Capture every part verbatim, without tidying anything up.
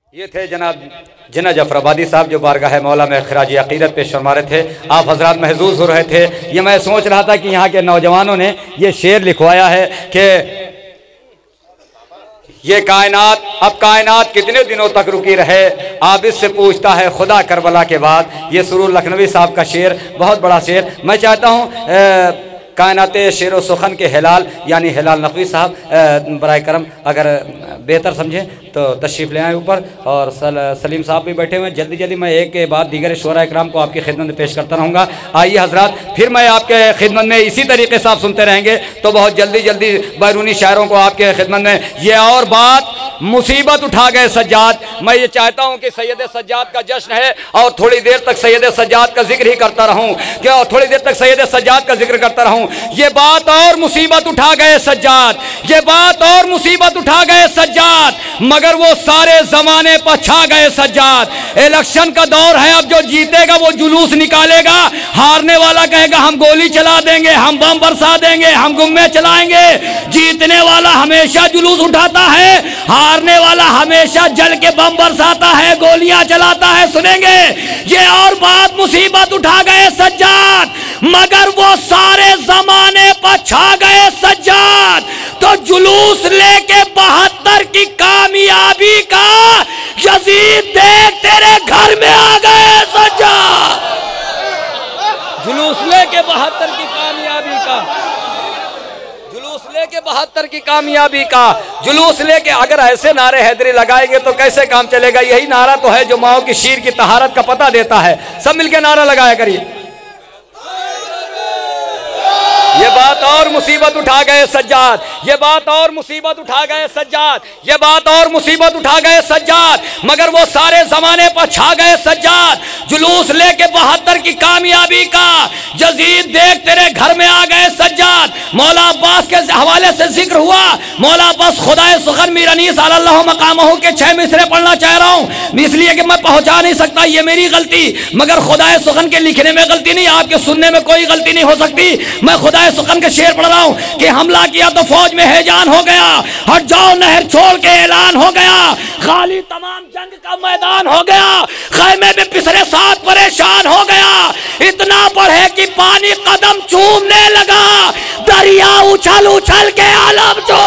ये थे जनाब जिन्ना जफराबादी साहब जो बारगाह मौला में खराज अकीदत पेश फरमा रहे थे। आप हजरात महजूज हो रहे थे। ये मैं सोच रहा था कि यहाँ के नौजवानों ने ये शेर लिखवाया है कि ये कायनात अब कायनात कितने दिनों तक रुकी रहे, आबिद से पूछता है खुदा करबला के बाद। ये सुरूर लखनवी साहब का शेर, बहुत बड़ा शेर। मैं चाहता हूँ कायनात शेर व सुखन के हिलाल यानी हिलाल नकवी साहब बराए करम अगर बेहतर समझें तो तशरीफ़ ले आए ऊपर। और सल, सलीम साहब भी बैठे हुए हैं। जल्दी जल्दी मैं एक के बाद दीगर शोरा इकराम को आपकी खिदमत में पेश करता रहूँगा। आइए हजरात, फिर मैं आपके खिदमत में इसी तरीके से आप सुनते रहेंगे तो बहुत जल्दी जल्दी बैरूनी शायरों को आपके खिदमत में। ये और बात मुसीबत उठा गए सज्जाद। मैं ये चाहता हूँ कि सैयद सज्जाद का जश्न है और थोड़ी देर तक सैयद सज्जाद का जिक्र ही करता रहूँ क्या, और थोड़ी देर तक सैयद सज्जाद का जिक्र करता रहूँ। ये बात और मुसीबत उठा गए सज्जाद, ये बात और मुसीबत उठा गए सज्जाद, मगर वो सारे जमाने पर छा गए सज्जाद। इलेक्शन का दौर है, अब जो जीतेगा वो जुलूस निकालेगा, हारने वाला कहेगा हम गोली चला देंगे, हम बम बरसा देंगे, हम गुम्मे चलाएंगे। जीतने वाला हमेशा जुलूस उठाता है, हारने वाला हमेशा जल के बम बरसाता है, गोलियां चलाता है। सुनेंगे ये और बात मुसीबत उठा गए सज्जाद, मगर वो सारे जमाने पर छा गए सज्जाद। तो जुलूस लेके बहत्तर की कामयाबी का यजीद देख तेरे घर में आ गए सज्जाद। जुलूस लेके बहत्तर की कामयाबी का, जुलूस लेके बहत्तर की कामयाबी का, जुलूस लेके। अगर ऐसे नारे हैदरी लगाएंगे तो कैसे काम चलेगा? यही नारा तो है जो माओ की शीर की तहारत का पता देता है। सब मिलके नारा लगाया करिए। ये बात और मुसीबत उठा गए सज्जाद, ये बात और मुसीबत उठा गए सज्जाद, ये बात और मुसीबत उठा गए सज्जाद, मगर वो सारे जमाने पर छा गए सज्जाद। जुलूस लेके बहत्तर की कामयाबी का यजीद देख तेरे घर में आ गए सज्जाद। मौला अब्बास के हवाले से जिक्र हुआ। मौला अब्बास खुदाए सुखन मीर अनीस अल्लाह मकामहू के छह मिसरे पढ़ना चाह रहा हूँ, इसलिए कि मैं पहुंचा नहीं सकता, ये मेरी गलती। मगर खुदाए सुखन के लिखने में गलती नहीं, आपके सुनने में कोई गलती नहीं हो सकती। मैं खुदाए सुखन के शेर पढ़ रहा हूं कि हमला किया तो फौज में हैजान हो गया, हट जाओ नहर छोड़ के ऐलान हो गया, खाली तमाम जंग का मैदान हो गया, खैमे में पिसरे साथ परेशान हो गया। इतना बढ़े कि पानी कदम चूमने लगा, दरिया उछल उछल के आलम जो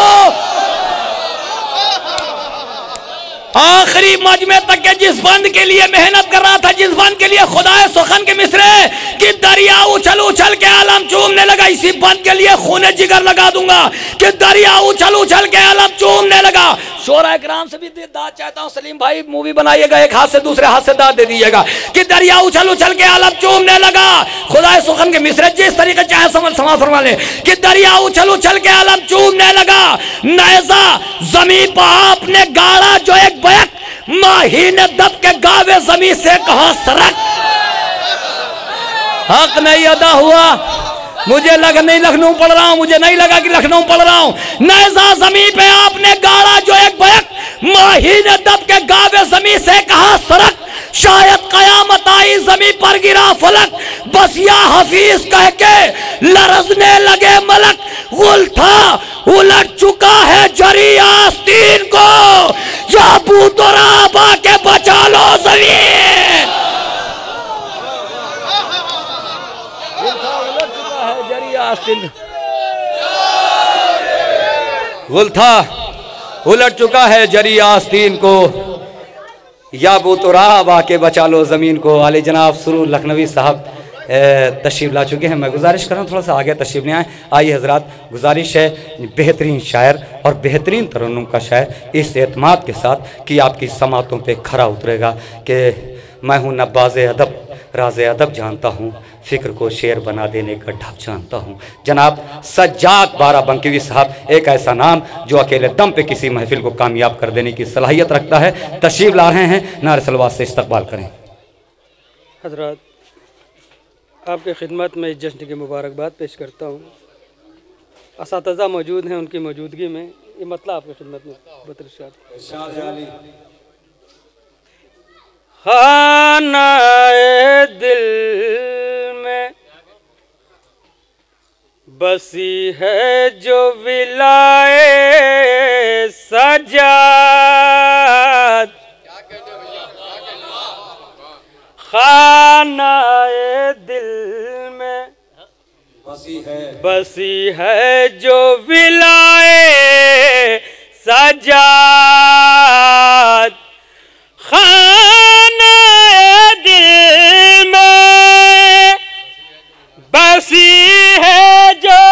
आखिरी मजमे तक के जिस बंद के लिए मेहनत कर रहा था, जिस बंद के लिए खुदाए सुखन के मिसरे कि दरिया उछल उछल के आलम चूमने लगा, इसी बंद के लिए खूने जिगर लगा दूंगा कि दरिया उछल उछल के आलम चूमने लगा। शोरा इकराम से भी दाद चाहता हूं, सलीम भाई मूवी बनाइएगा, एक हाथ से दूसरे हाथ से दाद दे दीजिएगा कि दरिया उछल उछल के आलम चूमने लगा। खुदाए सुखन के मिसरे जिस तरीके चाहे समझ समाज फरमा ले कि दरिया उछल उछल के आलम चूमने लगा। नैजा जमीन पर आपने गाड़ा जो एक बैक माही ने दब के गावे जमीन से कहा सरक, हक नहीं अदा हुआ। मुझे लग नहीं लखनऊ पढ़ रहा हूं, मुझे नहीं लगा कि लखनऊ पढ़ रहा हूं। नैजा जमीन पे आपने गाड़ा जो एक बैक माही ने दब के गावे जमीन से कहा सरक, शायद कयामत आई जमीन पर गिरा फलक, बस या हफीज कह के लरजने लगे मलक। गुल था उलट चुका है जरी आस्तीन को, या बूतरा के बचा लो जमीन। गुल था उलट चुका है जरी आस्तीन को, या बूतरा बाके बचा लो जमीन को। आले जनाब सुरूर लखनवी साहब तशरीफ़ ला चुके हैं। मैं गुजारिश कर रहा हूँ थोड़ा सा आगे तशरीफ़ ले आए। आइए हजरात, गुजारिश है बेहतरीन शायर और बेहतरीन तरन्नुम का शायर इस एतमाद के साथ कि आपकी समातों पे खरा उतरेगा कि मैं हूँ नब्बाज़ अदब, राज़ अदब जानता हूँ, फ़िक्र को शेर बना देने का ढब जानता हूँ। जनाब सज्जाद बाराबंकी साहब, एक ऐसा नाम जो अकेले दम पे किसी महफिल को कामयाब कर देने की सलाहियत रखता है, तशरीफ़ ला रहे हैं। नारे सलवात से इस्तकबाल करें। हजरात, आपके खिदमत में इस जश्न की मुबारकबाद पेश करता हूँ। असातिज़ा मौजूद हैं, उनकी मौजूदगी में ये मतलब आपकी खिदमत में बतरशाद खानाए दिल में बसी है जो विलाए सजाद, खानाए दिल में बसी है बसी है जो विलाए सजाद। खानाए दिल में बसी है जो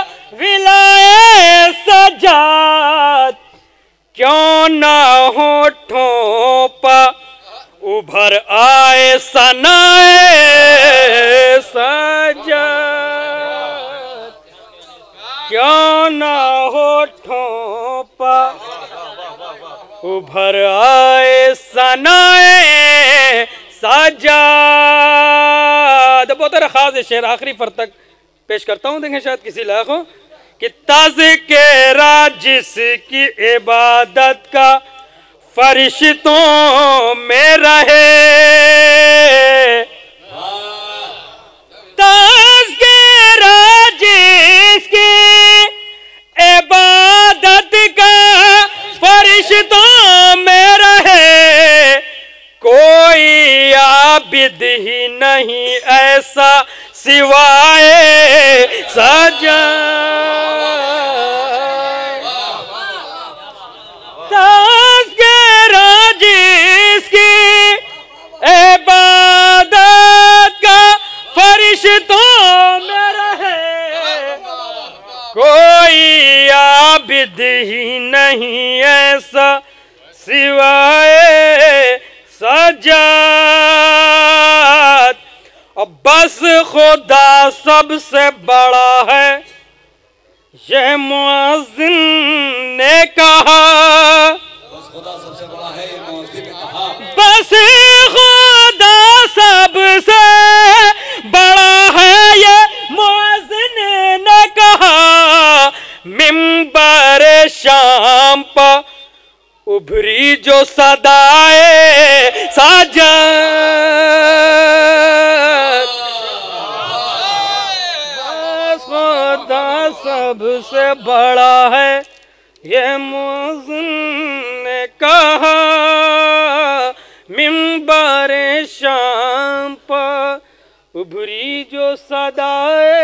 विलाए सजाद। क्यों ना होठों पर उभर आए सनाए सजाद। क्यों ना होठों पर उभर आए सनाए सजाद। बहुत खास शेर आखिरी फर तक पेश करता हूँ, देखें शायद किसी लायक हो कि तज़किरा जिसकी इबादत का फरिश्तों में रहे। तज़किरा जिसकी इबादत का फरिश्तों में रहे। कोई आबिद ही नहीं ऐसा सिवाय सजाद। तज़किरा जिसकी इबादत का फरिश्तों में रहे। कोई आबिद ही नहीं ऐसा सिवाय सजाद। और बस खुदा सबसे बड़ा है ये मुअज़्ज़िन ने कहा। बस खुदा सबसे बड़ा है ये मुअज़्ज़िन ने कहा। बस खुदा सबसे बड़ा है ये मुअज़्ज़िन ने कहा। मिंबर शाम पर उभरी जो सदाए सजाद। बस खुदा सबसे बड़ा है ये मुअज़्ज़िन ने कहा। मिंबर शाम पर उभरी जो सदाए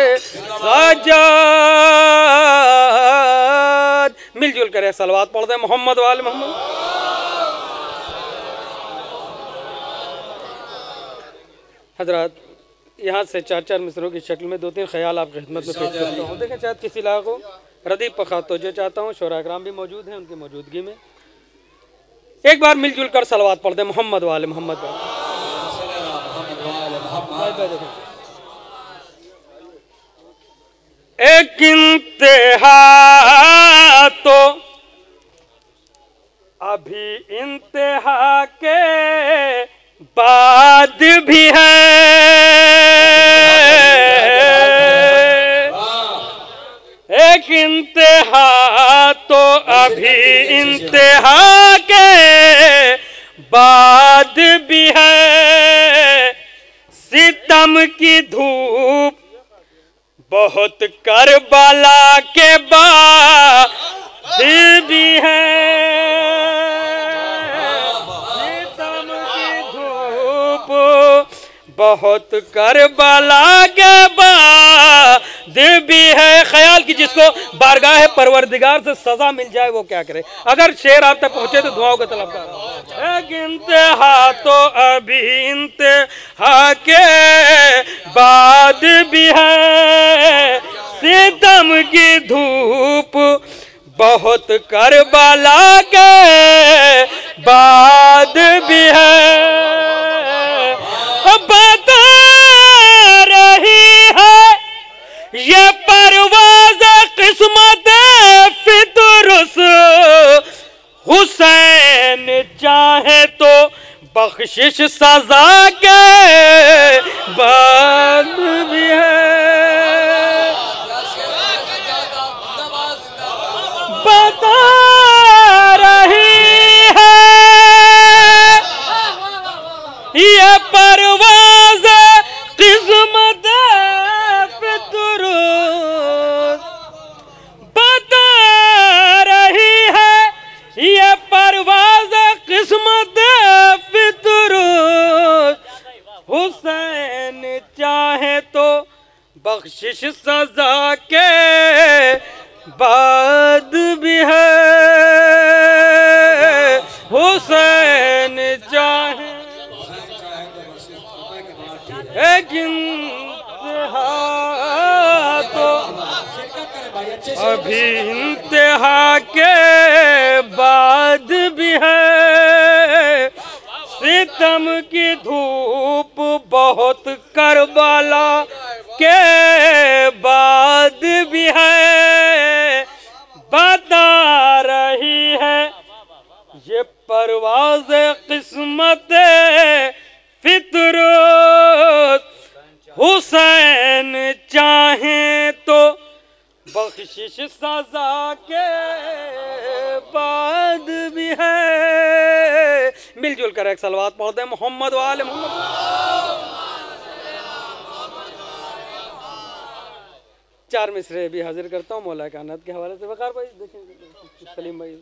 सजाद। मिलजुल कर सलवात पढ़ दे मोहम्मद वाले मोहम्मद। हजरात, यहाँ से चार चार मिसरों की शक्ल में दो तीन ख्याल आपकी खिदमत में पेश करता हूँ। देखें शायद किसी लायक हो। रदीफ पखा तो जो चाहता हूँ शोरा कराम भी मौजूद हैं, उनकी मौजूदगी में एक बार मिलजुल कर सलवात पढ़ दे मोहम्मद वाले मोहम्मद वाले। एक इंतहा तो अभी इंतहा के बाद भी है। एक इंतहा तो अभी इंतहा के बाद भी है। सितम की धूप बहुत करबला के बाद भी है। सितम की धूप बहुत करबला के बाद भी है। ख्याल की जिसको बारगाह परवरदिगार से सजा मिल जाए वो क्या करे। अगर शेर आप तक पहुंचे तो दुआओं का तलबगार। एक इंतहा तो अभी इंतहा के बाद भी है। सितम की धूप बहुत करबला के बाद भी है। बता रही है ये परवाज़ किस्मत फितरुस। हुसैन चाहे तो बख्शिश सजा के बाद भी है। बता रही है ये परवाज़ किस्मत फितरुस। बता रही है ये परवाज़ किस्मत फितरुस। बख्शिश सजा के बाद भी है, हुसैन चाहे एक इंतहा तो अभी इंतहा के बाद भी है, सितम की धूप बहुत करबला के बाद भी है, बता रही है ये परवाज़ किस्मत फितरत, हुसैन चाहे तो बख्शिश सजा के बाद भी है। मिलजुल कर एक सलवात पढ़ते हैं मोहम्मद वाले मोहम्मद। चार मिसरे भी हाजिर करता हूँ मौला कायनात के हवाले से। वकार भाई देखें, सलीम भाई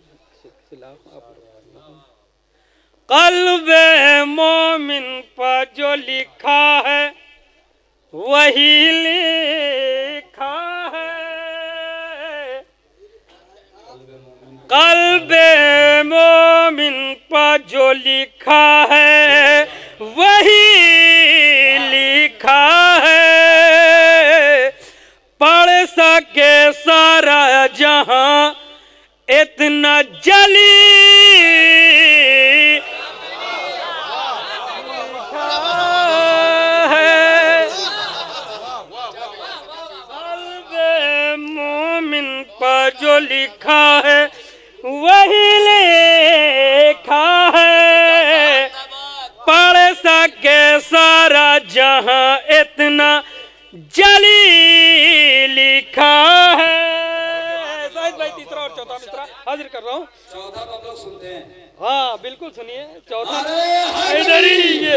क़ल्बे मोमिन पर जो लिखा है वही लिखा है, क़ल्बे मोमिन पर जो लिखा है वही लिखा है, पढ़ सके सारा जहां इतना जली है, क़ल्बे मोमिन पर जो लिखा है वही लिखा है, पढ़ सके सारा जहां इतना जली लिखा है। जाहिद भाई तीसरा और चौथा मिसरा हाजिर कर रहा हूँ। चौथा तो लोग सुनते हैं। हाँ बिल्कुल सुनिए चौथा। इधर ही ये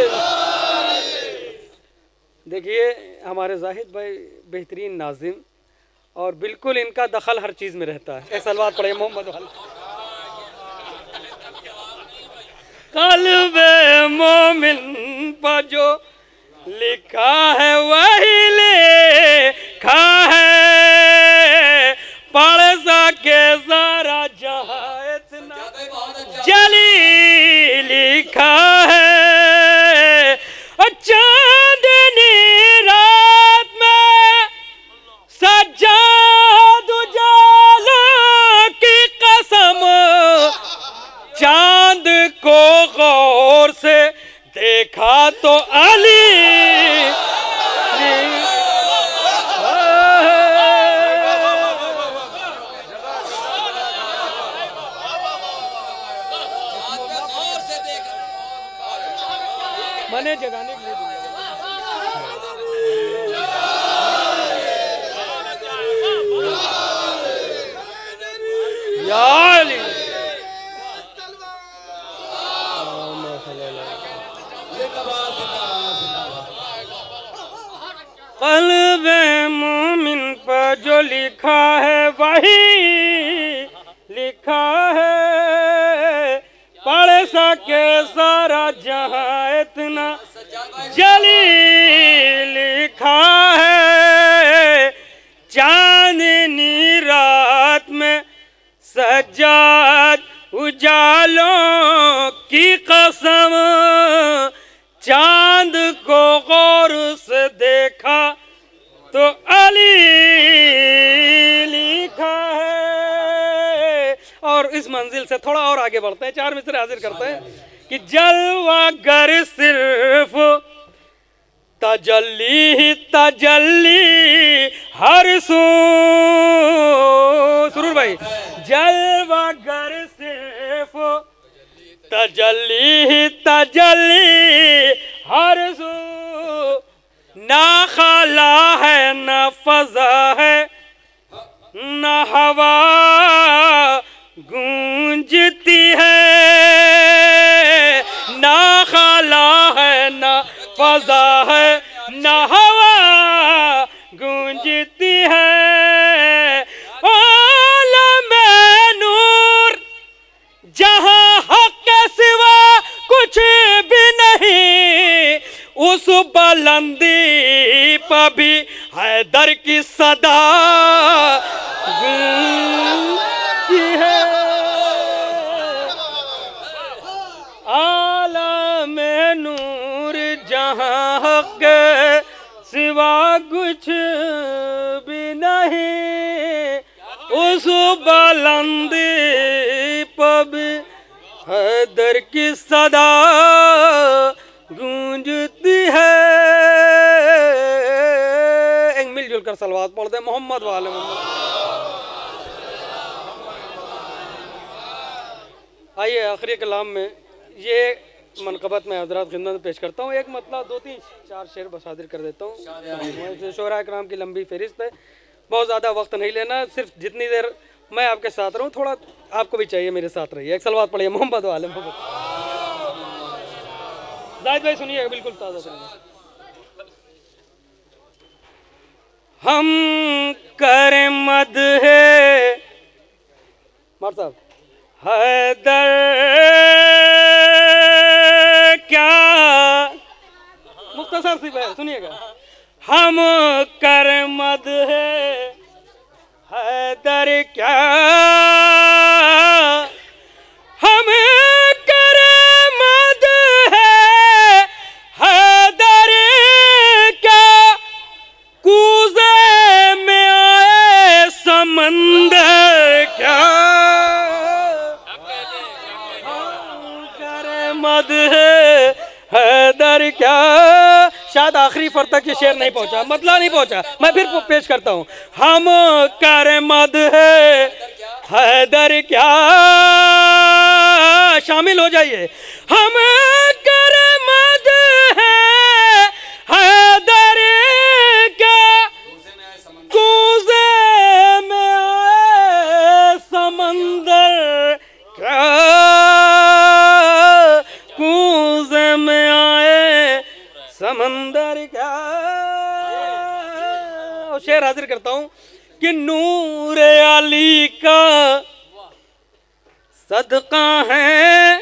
देखिए हमारे जाहिद भाई बेहतरीन नाजिम और बिल्कुल इनका दखल हर चीज में रहता है। एक सलवात पढ़े मोहम्मद वाले। क़ल्बे मोमिन पर जो लिखा है वही लिखा है, पढ़ सके सारा जहां इतना जली लिखा है, चांदनी रात में सज्जाद उजाला की कसम, चांद को गौर से देखा तो अली मने जगाने के लिए या अली क़ल्बे मोमिन पर जो लिखा है वही लिखा है, पढ़ सके सारा जहां इतना जली लिखा है, चांदनी रात में सज्जाद उजालों की कसम, चांद को गौर से देखा तो अली लिखा है। और इस मंजिल से थोड़ा और आगे बढ़ते हैं, चार मिसरे हाजिर करते हैं कि जलवा गर सिर्फ तजल्ली ही तजल्ली हर सू, सुरूर भाई, जलवा गर सिर्फ तजल्ली ही तजल्ली हर सू, ना खाला है ना फजा है ना हवा गूंजती है, ना खाला है ना फजा है ना हवा गूंजती है, आलम नूर जहां हक के सिवा कुछ भी नहीं, उस बुलंदी पर भी हैदर की सदा गूंजती है, आलम नूर जहां हक सिवा कुछ भी नहीं, उस बुलंद पब हैदर की सदा गूंजती है। एक मिलजुल कर सलवात पढ़ दे मोहम्मद वाले मोहम्मद। आइए आखिरी कलाम में ये मनकबत में हजरात खिदमत में पेश करता हूँ। एक मतलब दो तीन चार शेर बसादिर कर देता हूँ। शोरा कराम की लंबी फहरिस्त है, बहुत ज़्यादा वक्त नहीं लेना, सिर्फ जितनी देर मैं आपके साथ रहूँ थोड़ा आपको भी चाहिए मेरे साथ रहिए। एक सलवात पढ़िए मोहम्मद वाले मोहम्मद। जाहिद भाई सुनिए बिल्कुल ताज़ा सुनिए। हम करे मद है मार साहब हैदर क्या, मुख्तसर सी है सुनिएगा। हम कर मद है हैदर क्या, हम कर मद है हैदर क्या, कूज़े में आए समंदर क्या, हम कर मद है हैदर क्या। शायद आखिरी फर तक ये शेर नहीं पहुंचा, मतलब नहीं पहुंचा, मैं फिर पेश करता हूं। हम कर मद है हैदर क्या, शामिल हो जाइए। हम कर मद है हैदर क्या, कूज़े में आए समंदर क्या, कूज़े में आए समंदर क्या। और शेर हाजिर करता हूं कि नूर अली का सदका है,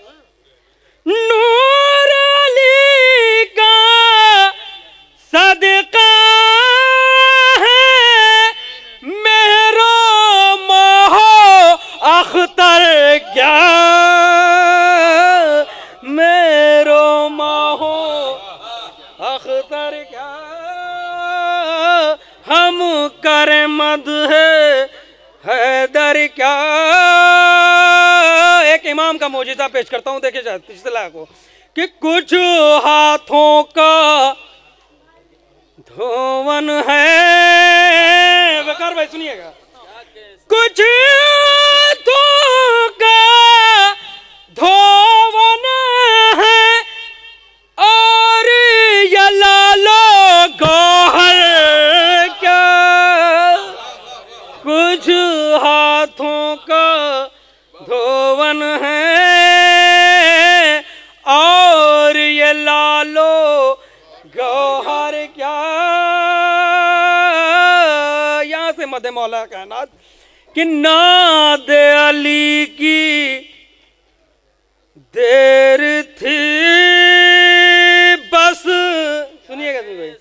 नूर अली का सदका है, मेरो माहो अख्तर क्या, मेरो माहो अख्तर क्या। हम कर मद है हैदर क्या। एक इमाम का मौजूदा पेश करता हूँ, देखिए शायद पिछले को कि कुछ हाथों का धोवन है, वकार भाई सुनिएगा। कुछ हाथों का धोवन है और ये लालो गौहर क्या, कुछ हाथों का धोवन है और ये लालो गौहर क्या। यहाँ से मद मौला कहना कि नाद अली की देर थी बस, सुनिएगा भाई,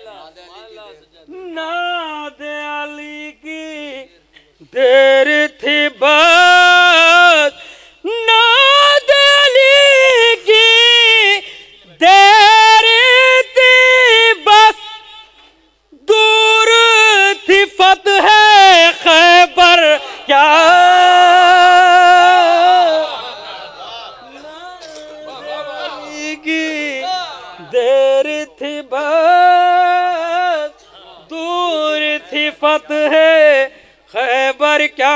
नाद अली की देर थी बस, नाद अली की देर थी बस, दूर थी फतह खैबर क्या, की देर थी बस, दूर थी फतह खैबर क्या।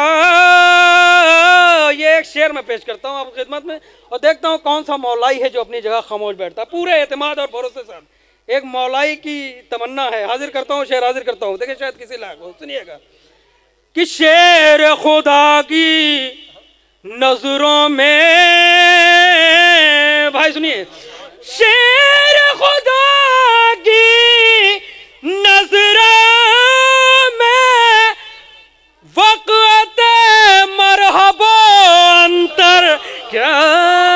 ये एक शेर में पेश करता हूँ आपकी खिदमत में और देखता हूँ कौन सा मौलाई है जो अपनी जगह खामोश बैठता है पूरे एतमाद और भरोसे से। एक मौलाई की तमन्ना है, हाजिर करता हूँ शेर हाजिर करता हूँ, देखिए शायद किसी लायक हो, सुनिएगा कि शेर खुदा की नजरों में, भाई सुनिए, शेर खुदा की नजरों में वक़्त मरहबो अंतर क्या,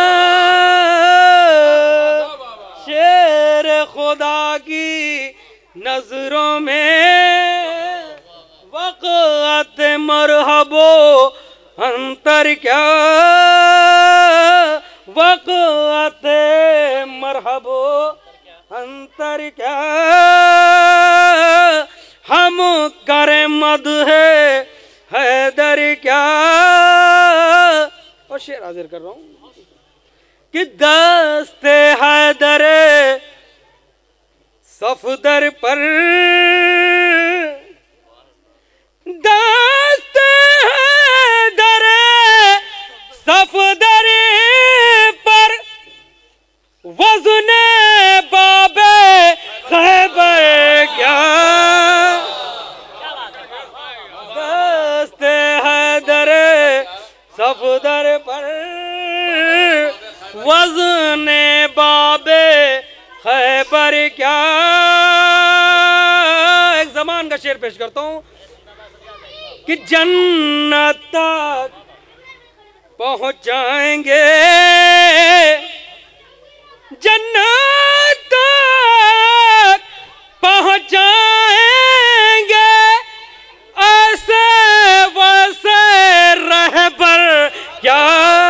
शेर खुदा की नजरों में वक़्त मरहबो अंतर क्या, वक़्त मरहबो अंतर क्या, हम करें मदह हैदर क्या। और शेर हाजिर कर रहा हूँ कि दस्ते हैदर सफदर पर, दस्ते हैदर सफदर पर वज़्न बाबे खैबर क्या, दस्ते हैदर सफदर पर वज़्न बाबे खैबर क्या। एक ज़मान का शेर पेश करता हूँ कि जन्नत तक पहुँच जाएंगे, जन्नत तक पहुँच जाएंगे, ऐसे वैसे रहबर क्या,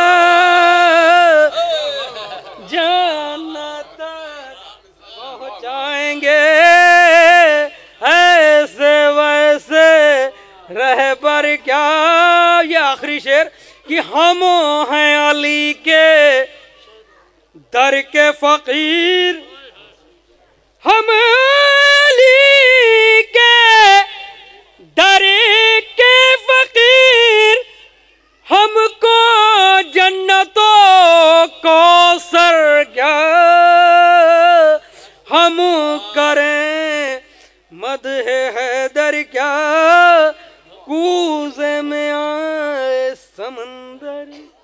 जन्नत तक पहुँच जाएंगे, ऐसे वैसे रहबर क्या। ये आखिरी शेर कि हम हैं अली के दर के फकीर, हम अली के दर के फकीर, हमको जन्नतों को सर क्या, हम करें मदह हैदर क्या, कूज़े में आए समंदर।